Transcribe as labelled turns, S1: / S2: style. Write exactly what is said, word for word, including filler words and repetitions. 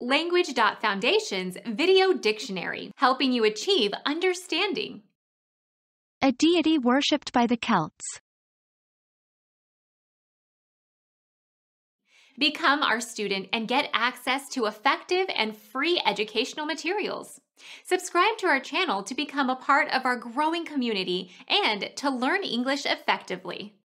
S1: Language.Foundation's Video Dictionary, helping you achieve understanding.
S2: A deity worshipped by the Celts.
S1: Become our student and get access to effective and free educational materials. Subscribe to our channel to become a part of our growing community and to learn English effectively.